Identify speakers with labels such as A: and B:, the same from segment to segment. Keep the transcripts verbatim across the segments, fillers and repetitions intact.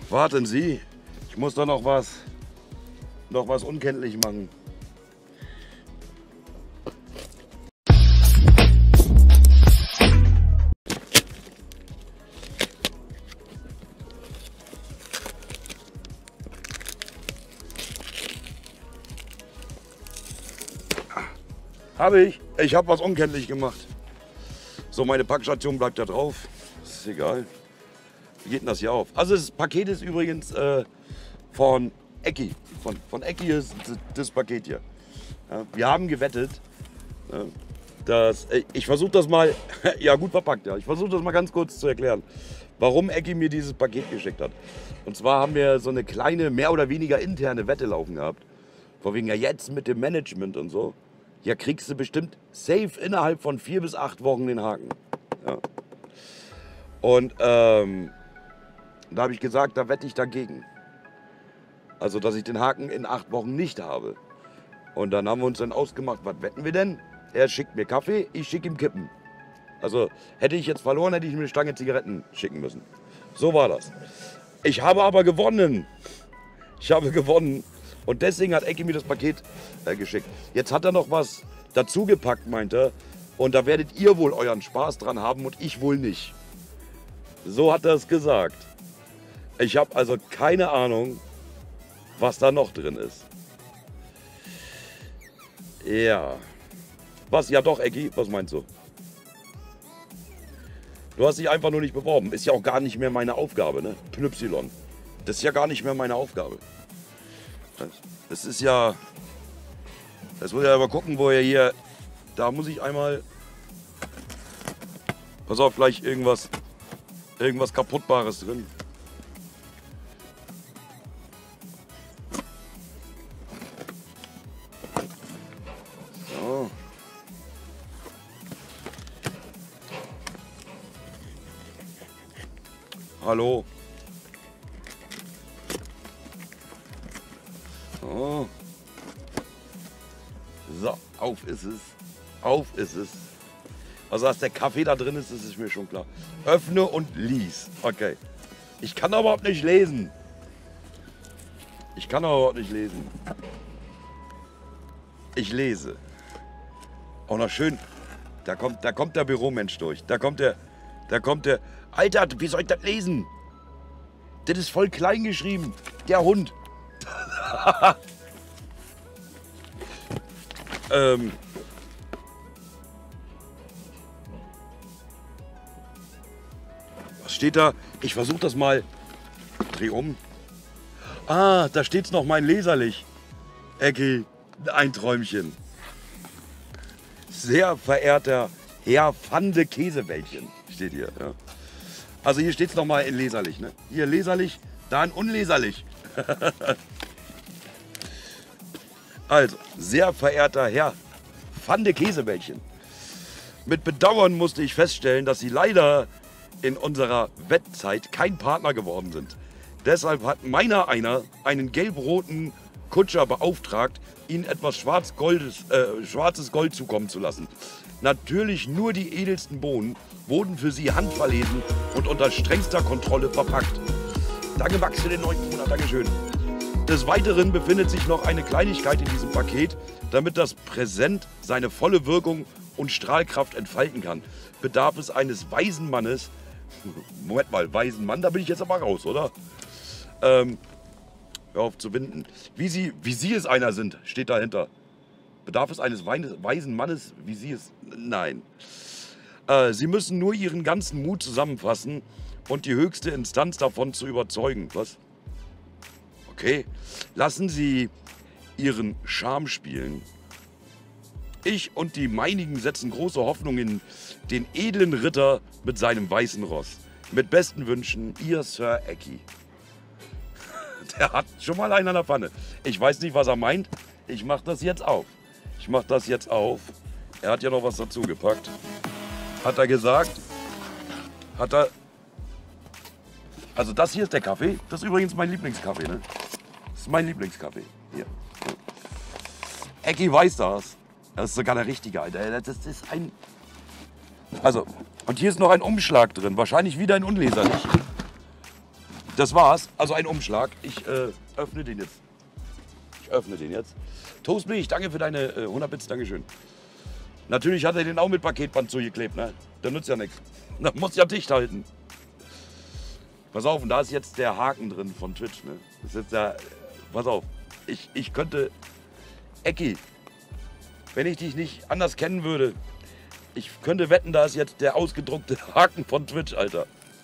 A: Warten Sie, ich muss da noch was, noch was unkenntlich machen. Habe ich. Ich habe was unkenntlich gemacht. So, meine Packstation bleibt da drauf. Ist egal. Wie geht denn das hier auf? Also das Paket ist übrigens äh, von Ecki. Von, von Ecki ist das Paket hier. Ja, wir haben gewettet. Äh, dass, ich versuche das mal, ja gut verpackt, ja. Ich versuche das mal ganz kurz zu erklären, warum Ecki mir dieses Paket geschickt hat. Und zwar haben wir so eine kleine, mehr oder weniger interne Wette laufen gehabt. Vor wegen ja jetzt mit dem Management und so. Ja, kriegst du bestimmt safe innerhalb von vier bis acht Wochen den Haken. Ja. Und ähm, da habe ich gesagt, da wette ich dagegen. Also, dass ich den Haken in acht Wochen nicht habe. Und dann haben wir uns dann ausgemacht, was wetten wir denn? Er schickt mir Kaffee, ich schicke ihm Kippen. Also, hätte ich jetzt verloren, hätte ich ihm eine Stange Zigaretten schicken müssen. So war das. Ich habe aber gewonnen. Ich habe gewonnen. Und deswegen hat Ecki mir das Paket äh, geschickt. Jetzt hat er noch was dazugepackt, meint er. Und da werdet ihr wohl euren Spaß dran haben und ich wohl nicht. So hat er es gesagt. Ich habe also keine Ahnung, was da noch drin ist. Ja. Was? Ja doch, Ecki, was meinst du? Du hast dich einfach nur nicht beworben. Ist ja auch gar nicht mehr meine Aufgabe, ne? Pnüpsilon. Das ist ja gar nicht mehr meine Aufgabe. Das ist ja, das muss ich aber gucken, wo er hier, da muss ich einmal, pass auf, gleich irgendwas, irgendwas kaputtbares drin. So. Hallo. Oh. So, auf ist es. Auf ist es. Also, dass der Kaffee da drin ist, das ist mir schon klar. Öffne und lies. Okay. Ich kann aber überhaupt nicht lesen. Ich kann aber überhaupt nicht lesen. Ich lese. Auch noch schön. Da kommt, da kommt der Büromensch durch. Da kommt der, da kommt der. Alter, wie soll ich das lesen? Das ist voll klein geschrieben. Der Hund. ähm. Was steht da? Ich versuche das mal. Dreh um. Ah, da steht's noch, mein Leserlich. Ecki, ein Träumchen. Sehr verehrter Herr Pfande Käsebällchen, steht hier. Ja. Also hier steht's noch mal in Leserlich. Ne? Hier leserlich, da in unleserlich. Also, sehr verehrter Herr Pfande Käsebällchen. Mit Bedauern musste ich feststellen, dass Sie leider in unserer Wettzeit kein Partner geworden sind. Deshalb hat meiner einer einen gelb-roten Kutscher beauftragt, Ihnen etwas Schwarz-Goldes, äh, schwarzes Gold zukommen zu lassen. Natürlich nur die edelsten Bohnen wurden für Sie handverlesen und unter strengster Kontrolle verpackt. Danke Max für den neunten Monat, Dankeschön. Des Weiteren befindet sich noch eine Kleinigkeit in diesem Paket, damit das Präsent seine volle Wirkung und Strahlkraft entfalten kann. Bedarf es eines weisen Mannes. Moment mal, weisen Mann, da bin ich jetzt aber raus, oder? Ähm, hör auf zu binden. Wie Sie, wie Sie es einer sind, steht dahinter. Bedarf es eines weisen Mannes, wie Sie es... Nein. Äh, Sie müssen nur Ihren ganzen Mut zusammenfassen und die höchste Instanz davon zu überzeugen. Was? Okay. Lassen Sie Ihren Charme spielen. Ich und die meinigen setzen große Hoffnung in den edlen Ritter mit seinem weißen Ross. Mit besten Wünschen, Ihr Sir Ecki. Der hat schon mal einen an der Pfanne. Ich weiß nicht, was er meint. Ich mache das jetzt auf. Ich mache das jetzt auf. Er hat ja noch was dazu gepackt. Hat er gesagt. Hat er... Also das hier ist der Kaffee. Das ist übrigens mein Lieblingskaffee, ne? Das ist mein Lieblingskaffee. Hier. Ecki weiß das. Das ist sogar der richtige, Alter. Das ist ein... Also, und hier ist noch ein Umschlag drin. Wahrscheinlich wieder ein unleserlich. Das war's. Also ein Umschlag. Ich äh, öffne den jetzt. Ich öffne den jetzt. Toastmilch, danke für deine äh, hundert Bits. Dankeschön. Natürlich hat er den auch mit Paketband zugeklebt, ne? Der nützt ja nichts. Da muss ja dicht halten. Pass auf, und da ist jetzt der Haken drin von Twitch, ne? Das ist jetzt der, pass auf, ich, ich könnte, Ecki, wenn ich dich nicht anders kennen würde, ich könnte wetten, da ist jetzt der ausgedruckte Haken von Twitch, Alter.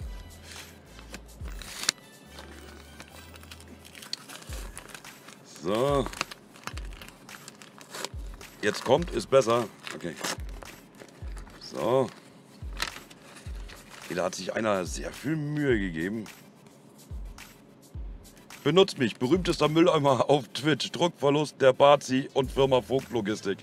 A: So. Jetzt kommt, ist besser. Okay. So. Da hat sich einer sehr viel Mühe gegeben. Benutzt mich, berühmtester Mülleimer auf Twitch. Druckverlust der Bazi und Firma Vogt Logistik.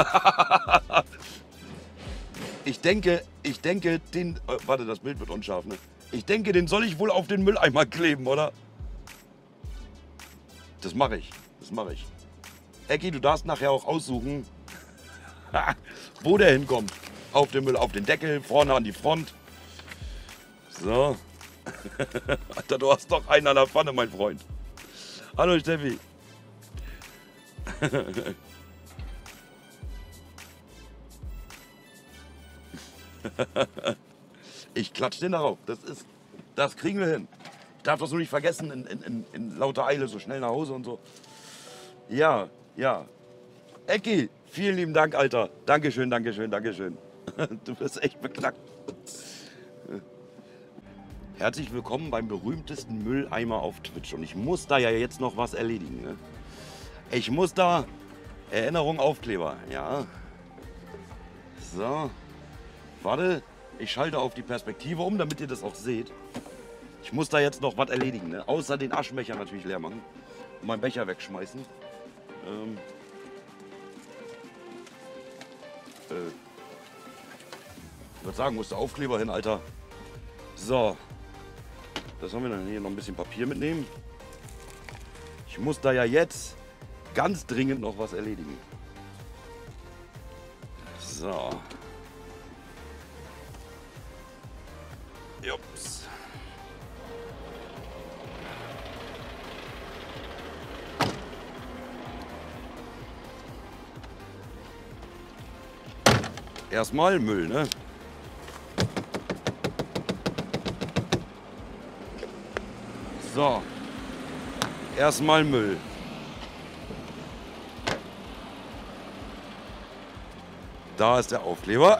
A: Ich denke, ich denke, den... Äh, warte, das Bild wird unscharf, ne? Ich denke, den soll ich wohl auf den Mülleimer kleben, oder? Das mache ich, das mache ich. Ecki, du darfst nachher auch aussuchen, wo der hinkommt. Auf den Müll, auf den Deckel, vorne an die Front. So. Alter, du hast doch einen an der Pfanne, mein Freund. Hallo Steffi. Ich klatsch den darauf. Das ist, das kriegen wir hin. Ich darf das nur nicht vergessen, in, in, in lauter Eile so schnell nach Hause und so. Ja, ja. Ecki, vielen lieben Dank, Alter. Dankeschön, Dankeschön, Dankeschön. Du bist echt beknackt. Herzlich willkommen beim berühmtesten Mülleimer auf Twitch. Und ich muss da ja jetzt noch was erledigen. Ne? Ich muss da Erinnerung Aufkleber. Ja. So. Warte, ich schalte auf die Perspektive um, damit ihr das auch seht. Ich muss da jetzt noch was erledigen. Ne? Außer den Aschenbecher natürlich leer machen. Und meinen Becher wegschmeißen. Ähm. Äh. Ich würde sagen, muss der Aufkleber hin, Alter. So. Das haben wir dann hier noch ein bisschen Papier mitnehmen. Ich muss da ja jetzt ganz dringend noch was erledigen. So. Jups. Erstmal Müll, ne? So, erstmal Müll. Da ist der Aufkleber.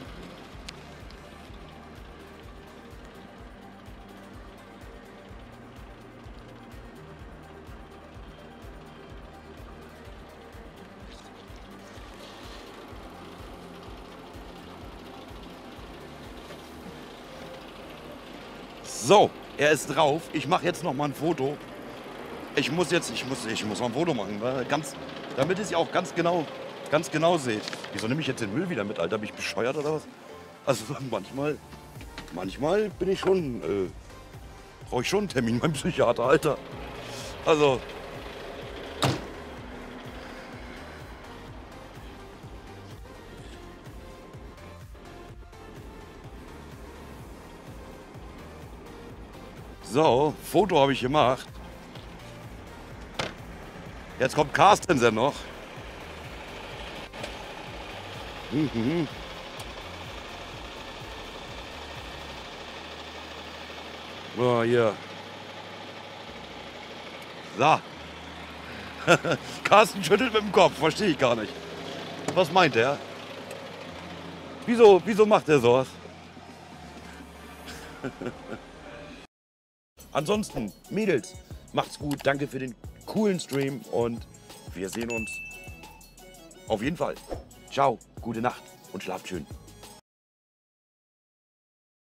A: So. Er ist drauf. Ich mache jetzt noch mal ein Foto. Ich muss jetzt, ich muss, ich muss mal ein Foto machen, weil ganz, damit ihr es auch ganz genau, ganz genau seht. Wieso nehme ich jetzt den Müll wieder mit, Alter? Bin ich bescheuert oder was? Also manchmal, manchmal bin ich schon, äh, brauche ich schon einen Termin beim Psychiater, Alter. Also. So, Foto habe ich gemacht. Jetzt kommt Carstensen noch. Mhm. Oh, hier. So. Carsten schüttelt mit dem Kopf, verstehe ich gar nicht. Was meint er? Wieso, wieso macht er sowas? Ansonsten, Mädels, macht's gut. Danke für den coolen Stream und wir sehen uns auf jeden Fall. Ciao, gute Nacht und schlaft schön.